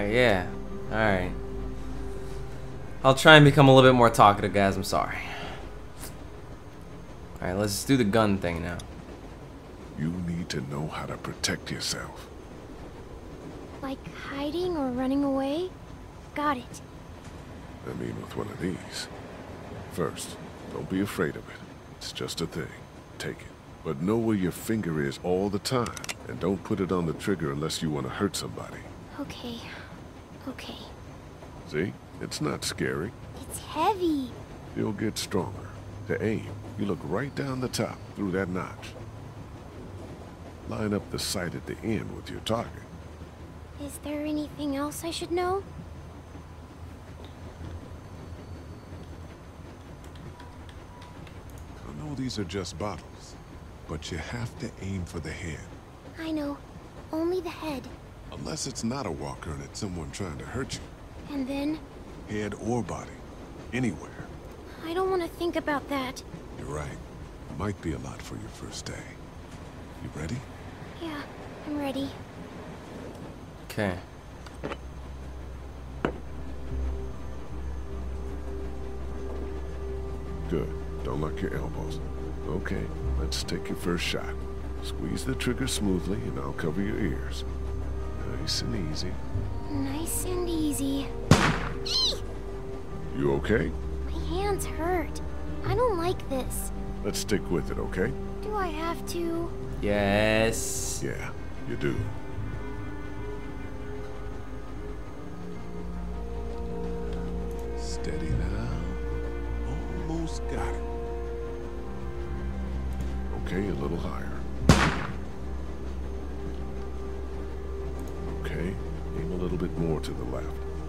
yeah. Alright. I'll try and become a little bit more talkative, guys. I'm sorry. Alright, let's do the gun thing now. You need to know how to protect yourself. Like hiding or running away? Got it. I mean, with one of these. First, don't be afraid of it. It's just a thing. Take it. But know where your finger is all the time. And don't put it on the trigger unless you want to hurt somebody. Okay. Okay. See? It's not scary. It's heavy. You'll get stronger. To aim, you look right down the top, through that notch. Line up the sight at the end with your target. Is there anything else I should know? I know these are just bottles, but you have to aim for the head. I know. Only the head. Unless it's not a walker and it's someone trying to hurt you. And then? Head or body. Anywhere. I don't want to think about that. You're right. It might be a lot for your first day. You ready? Yeah, I'm ready. Okay. Good. Don't lock your elbows. Okay, let's take your first shot. Squeeze the trigger smoothly and I'll cover your ears. Nice and easy. Nice and easy. You okay? My hands hurt. I don't like this. Let's stick with it, okay? Do I have to? Yes. Yeah, you do. Steady now. Almost got it. Okay, a little higher. Okay, aim a little bit more to the left.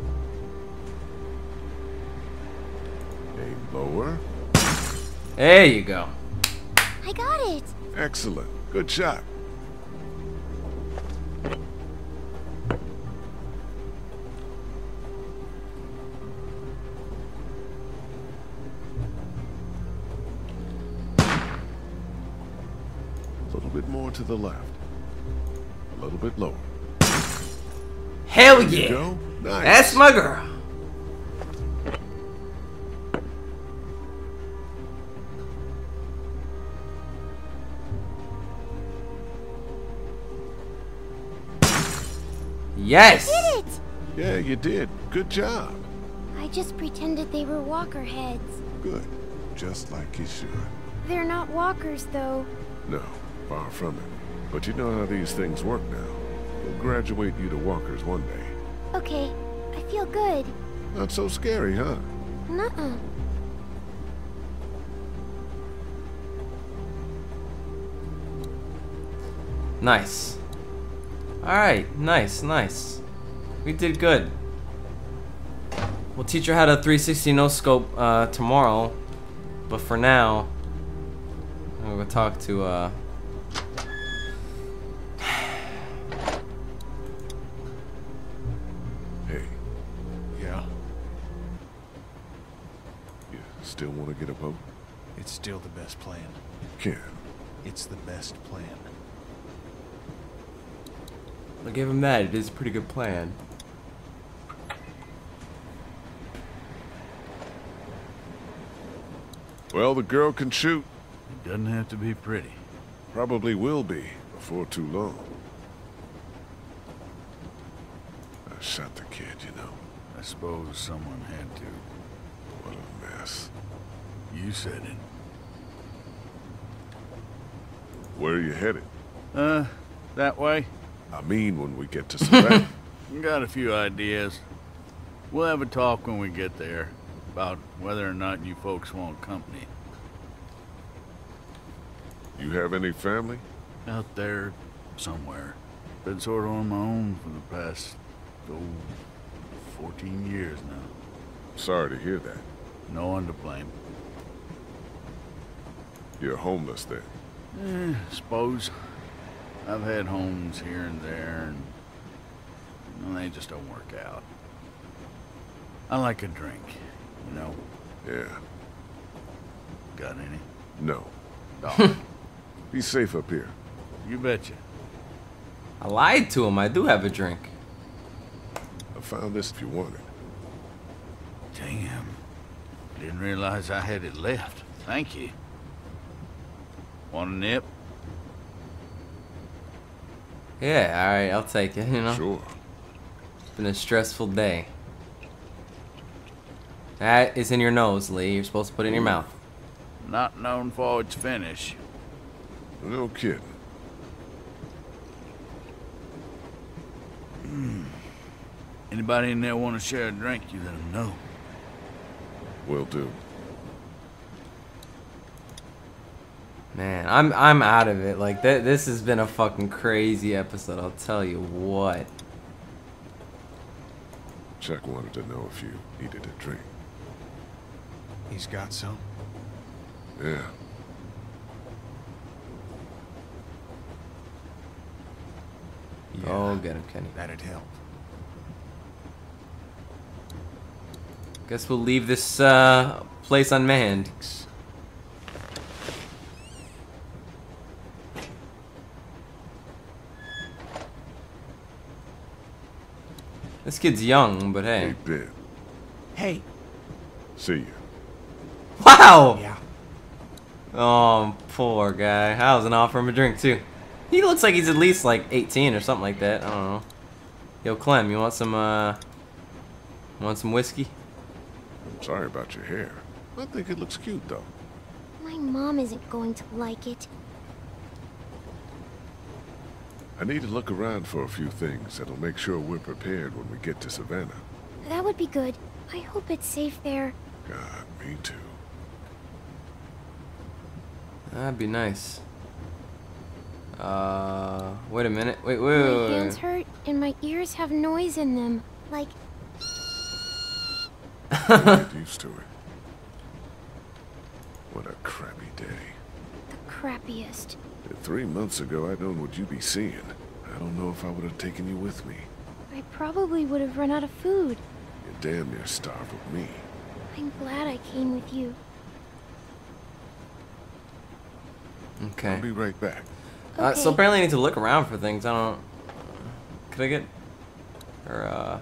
Aim lower. There you go. I got it. Excellent. Good shot. A little bit more to the left. A little bit lower. Hell There you yeah. go. Nice. That's my girl. Yes. I did it. Yeah, you did. Good job. I just pretended they were walker heads. Good. Just like you should. They're not walkers, though. No, far from it. But you know how these things work now. We'll graduate you to walkers one day. Okay, I feel good. Not so scary, huh? Nuh-uh. Nice. Alright, nice, nice. We did good. We'll teach her how to 360 no scope tomorrow. But for now, I'm gonna go talk to Hey, Yeah, you still want to get a boat? it's still the best plan. Can. It's the best plan. I'll give him that. It is a pretty good plan. Well, the girl can shoot. It doesn't have to be pretty. Probably will be before too long. I shot the kid, you know. I suppose someone had to. What a mess. You said it. Where are you headed? That way? I mean when we get to Savannah. Got a few ideas. We'll have a talk when we get there about whether or not you folks want company. You have any family? Out there somewhere. Been sort of on my own for the past, 14 years now. Sorry to hear that. No one to blame. You're homeless then. Suppose. I've had homes here and there, and they just don't work out. I like a drink, you know? Yeah. Got any? No. Oh, Be safe up here. you betcha. I lied to him. I do have a drink. I found this if you want it. Damn. Didn't realize I had it left. Thank you. Want a nip? Yeah, alright, I'll take it, you know? Sure. It's been a stressful day. That is in your nose, Lee. You're supposed to put it in your mouth. Not known for its finish. No kidding. Anybody in there want to share a drink, you let them know. Will do. Man, I'm out of it. Like, this has been a fucking crazy episode, I'll tell you what. Chuck wanted to know if you needed a drink. He's got some. Yeah. Oh, get him, Kenny. That'd help. Guess we'll leave this place unmanned. This kid's young, but hey. Hey, Ben. Hey. See you. Wow! Yeah. Oh, poor guy. I was gonna offer him a drink too. He looks like he's at least like 18 or something like that. I don't know. Yo, Clem, you want some whiskey? I'm sorry about your hair. I think it looks cute, though. My mom isn't going to like it. I need to look around for a few things that'll make sure we're prepared when we get to Savannah. That would be good. I hope it's safe there. God, me too. That'd be nice. Wait a minute. Wait. My hands hurt and my ears have noise in them. Like, Get used to it. What a crappy day. the crappiest. If 3 months ago I'd known what you'd be seeing, I don't know if I would have taken you with me. I probably would have run out of food. You're damn near starved with me. I'm glad I came with you. Okay. I'll be right back. So Okay. apparently I need to look around for things. I don't. Could I get? Or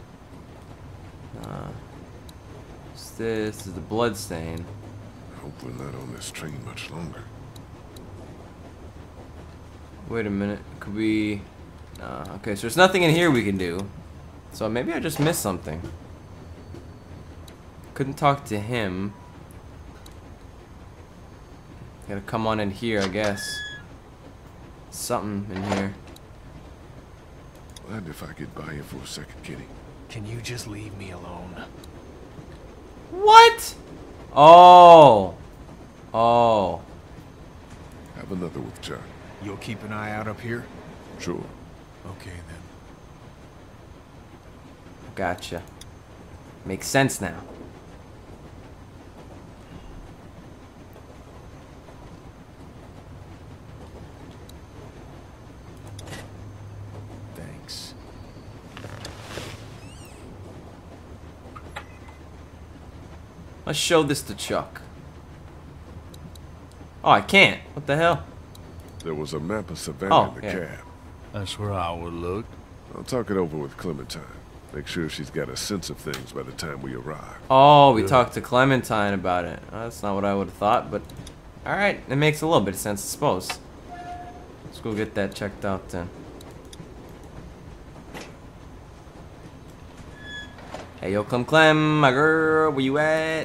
what's this? This is the blood stain. I hope we're not on this train much longer. Wait a minute. Could we? Okay, so there's nothing in here we can do. So maybe I just missed something. Couldn't talk to him. Gotta come on in here, I guess. Something in here. Mind if I get by you for a second, Kitty? Can you just leave me alone? What? Oh. Oh. Have another with Chuck. You'll keep an eye out up here? Sure. Okay, then. Gotcha. Makes sense now. Thanks. Let's show this to Chuck. Oh, I can't. What the hell? There was a map of Savannah in the yeah. cab. That's where I would look. I'll talk it over with Clementine. Make sure she's got a sense of things by the time we arrive. Oh, we talked to Clementine about it. That's not what I would have thought, but alright, it makes a little bit of sense, I suppose. Let's go get that checked out then. Hey, yo, Clem, my girl, where you at?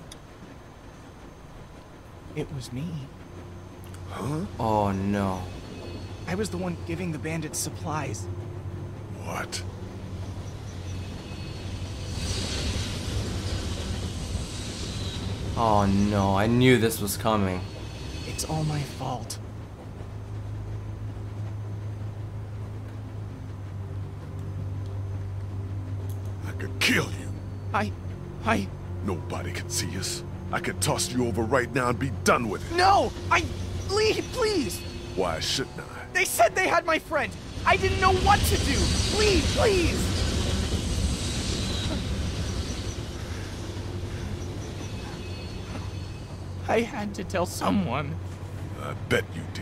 It was me. Huh? Oh, no. I was the one giving the bandits supplies. What? Oh, no, I knew this was coming. It's all my fault. I could kill you. I... Nobody can see us. I could toss you over right now and be done with it. No! Lee, please! Why shouldn't I? They said they had my friend! I didn't know what to do! Please! I had to tell someone. I bet you did.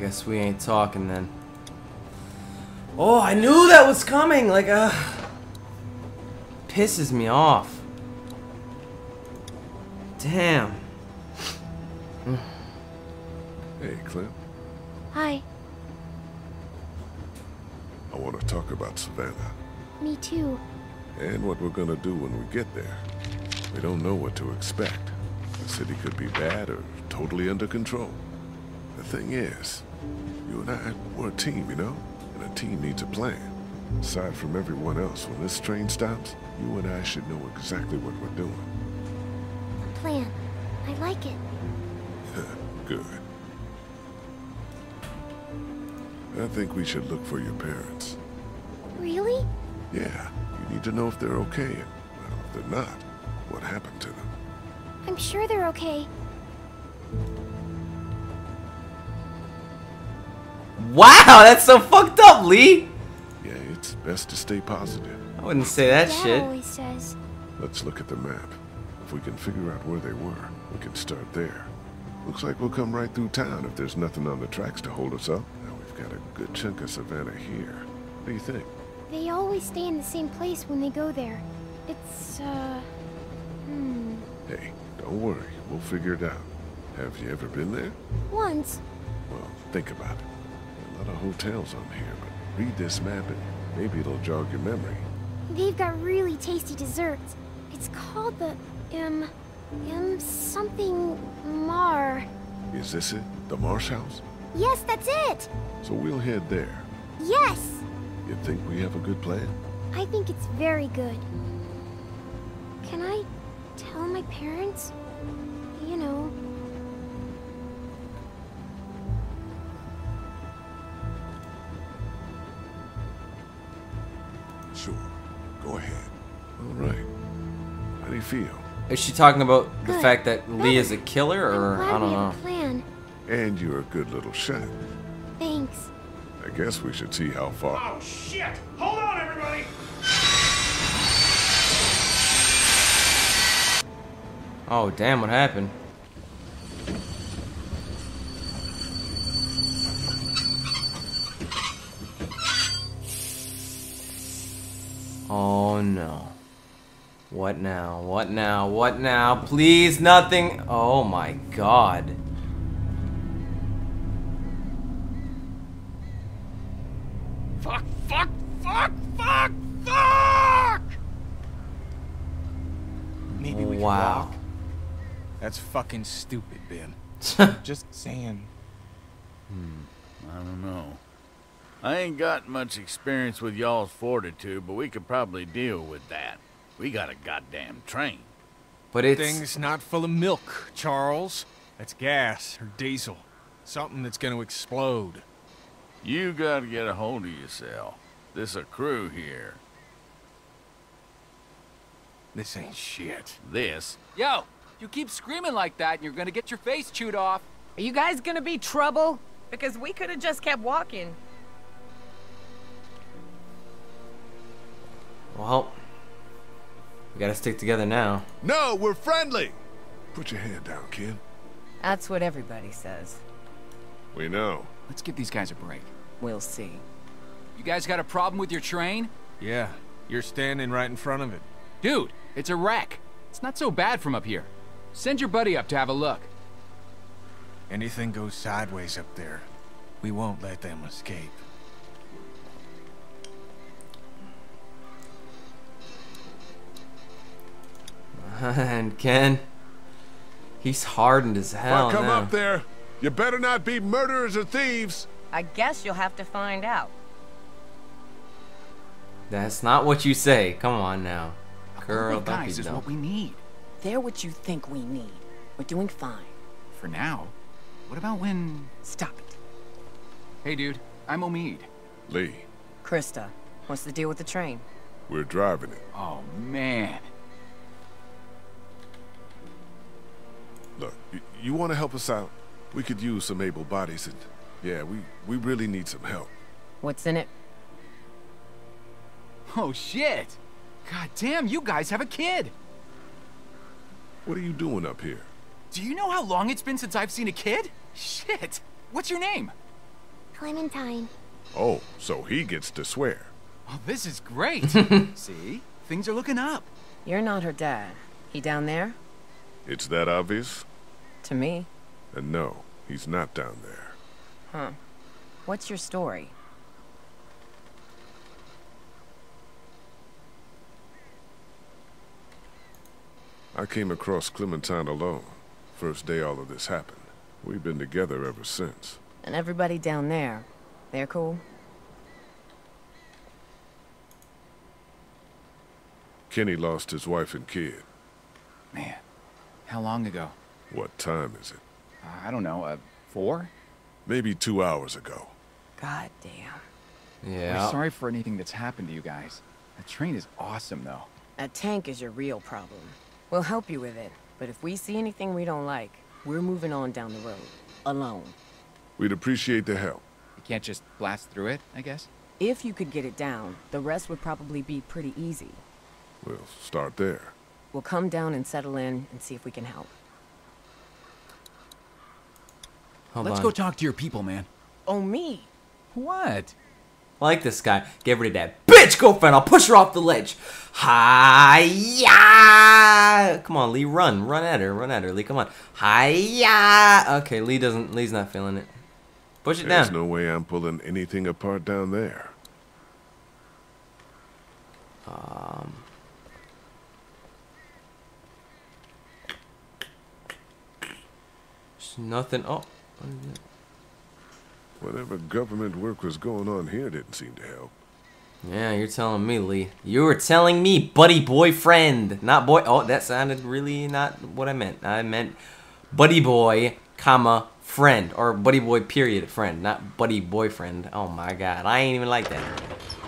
guess we ain't talking then. Oh, I knew that was coming! Like, pisses me off. Damn. Hey, Clint. Hi. I want to talk about Savannah. Me too. And what we're gonna do when we get there. We don't know what to expect. The city could be bad or totally under control. The thing is, you and I, we're a team, you know? And a team needs a plan. Aside from everyone else, when this train stops, you and I should know exactly what we're doing. A plan. I like it. Good. I think we should look for your parents. Really? Yeah, you need to know if they're okay, and, well, if they're not, what happened to them. I'm sure they're okay. Wow, that's so fucked up, Lee! Yeah, it's best to stay positive. I wouldn't say that Dad shit. always says. Let's look at the map. If we can figure out where they were, we can start there. Looks like we'll come right through town if there's nothing on the tracks to hold us up. Now we've got a good chunk of Savannah here. What do you think? They always stay in the same place when they go there. It's, Hey, don't worry. We'll figure it out. Have you ever been there? once. Well, think about it. There are a lot of hotels on here, but read this map and maybe it'll jog your memory. They've got really tasty desserts. It's called the, something Mar. Is this it? The Marsh House? Yes, that's it! So we'll head there. Yes! You think we have a good plan? I think it's very good. Can I tell my parents? You know. Sure. Go ahead. All right. How do you feel? Is she talking about the Good. fact that Lee is a Better. killer, or I'm glad I don't we know? have a plan. And you're a good little shot. Thanks. I guess we should see how far. Oh, shit! Hold on, everybody! Oh, damn, what happened? Oh no. What now? What now? What now? Please, nothing. Oh my god. Fuck! Maybe we can Wow. walk. That's fucking stupid, Ben. Just saying. I don't know. I ain't got much experience with y'all's fortitude, but we could probably deal with that. We got a goddamn train. But it's Thing's not full of milk, Charles. That's gas or diesel. Something that's gonna explode. You gotta get a hold of yourself. This a crew here. This ain't shit. This? Yo, you keep screaming like that and you're gonna get your face chewed off. Are you guys gonna be trouble? Because we could have just kept walking. well, we gotta stick together now. No, we're friendly! Put your hand down, kid. That's what everybody says. We know. Let's give these guys a break. We'll see. You guys got a problem with your train? Yeah, you're standing right in front of it. Dude, it's a wreck. It's not so bad from up here. Send your buddy up to have a look. Anything goes sideways up there, we won't let them escape. And Ken, he's hardened as hell If I come now. up there, you better not be murderers or thieves. I guess you'll have to find out. That's not what you say. Come on now. A Girl, group of don't be guys is dumb. what we need. They're what you think we need. We're doing fine. For now. What about when... Stop it. Hey, dude, I'm Omid. Lee, Krista, what's the deal with the train? we're driving it. Oh, man. Look, you want to help us out? We could use some able bodies and... Yeah, we really need some help. What's in it? Oh, shit. God damn, you guys have a kid. What are you doing up here? Do you know how long it's been since I've seen a kid? Shit. What's your name? Clementine. Oh, so he gets to swear. Oh, this is great. See? Things are looking up. You're not her dad. He down there? It's that obvious? To me. And no, he's not down there. Huh. What's your story? I came across Clementine alone. First day all of this happened. We've been together ever since. And everybody down there, they're cool? Kenny lost his wife and kid. Man, how long ago? What time is it? I don't know, 4? Maybe 2 hours ago. God damn. Yeah. We're sorry for anything that's happened to you guys. That train is awesome, though. That tank is your real problem. We'll help you with it, but if we see anything we don't like, we're moving on down the road. Alone. We'd appreciate the help. You can't just blast through it, I guess? If you could get it down, the rest would probably be pretty easy. We'll start there. We'll come down and settle in and see if we can help. Hold Let's on. go talk to your people, man. Oh, me? What? I like this guy. Get rid of that bitch girlfriend. I'll push her off the ledge. Hi-ya! Come on, Lee, run. Run at her. Run at her, Lee. Come on. Hi-ya! Okay, Lee's not feeling it. Push it There's down. no way I'm pulling anything apart down there. There's nothing. Oh. What is it? Whatever government work was going on here didn't seem to help. Yeah, you're telling me, Lee. You were telling me, buddy boyfriend. Not boy. Oh, that sounded really not what I meant. I meant buddy boy, comma, friend. Or buddy boy, period, friend. Not buddy boyfriend. Oh my god. I ain't even like that.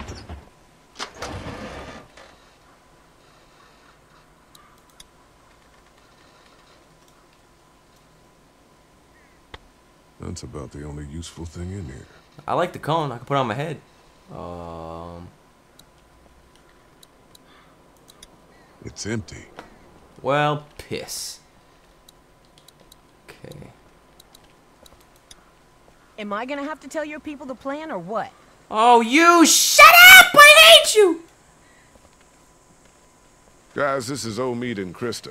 That's about the only useful thing in here. I like the cone. I can put it on my head. It's empty. Well, piss. Okay. Am I gonna have to tell your people the plan or what? Oh, you shut up! I hate you! Guys, this is Omid and Krista.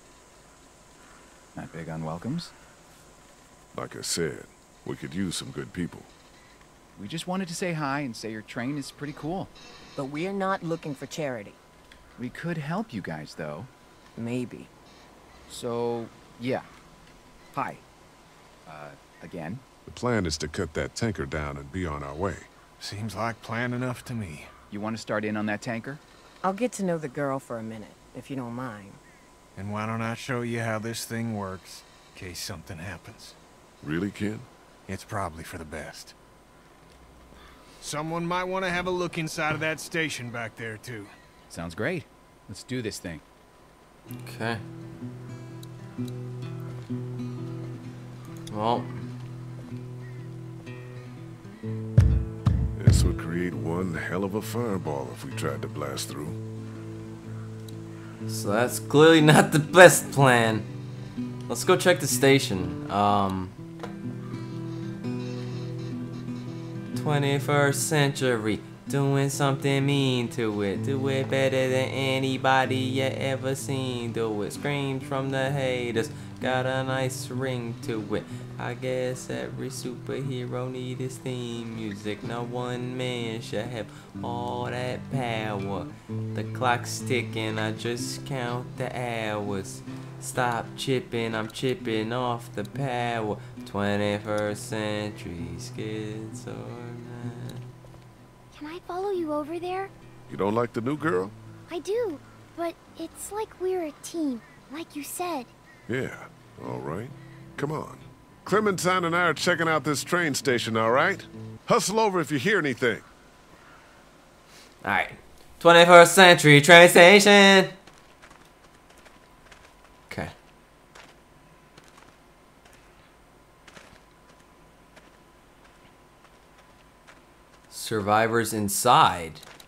Not big on welcomes. Like I said, we could use some good people. We just wanted to say hi and say your train is pretty cool. But we're not looking for charity. We could help you guys, though. Maybe. So, yeah. Hi. Again. The plan is to cut that tanker down and be on our way. Seems like plan enough to me. You want to start in on that tanker? I'll get to know the girl for a minute, if you don't mind. And why don't I show you how this thing works, in case something happens? Really, Ken? It's probably for the best. Someone might want to have a look inside of that station back there, too. Sounds great. Let's do this thing. Okay. Well, This would create one hell of a fireball if we tried to blast through. so that's clearly not the best plan. Let's go check the station. 21st century, doing something mean to it. Do it better than anybody you ever seen. Do it. Screams from the haters, got a nice ring to it. I guess every superhero need his theme music. No one man should have all that power. The clock's ticking, I just count the hours. Stop chipping, I'm chipping off the power. 21st century schizoid. Can I follow you over there? You don't like the new girl? I do, but it's like we're a team, like you said. Yeah, all right. Come on. Clementine and I are checking out this train station, all right? Hustle over if you hear anything. Alright. 21st century train station. Okay. Survivors inside.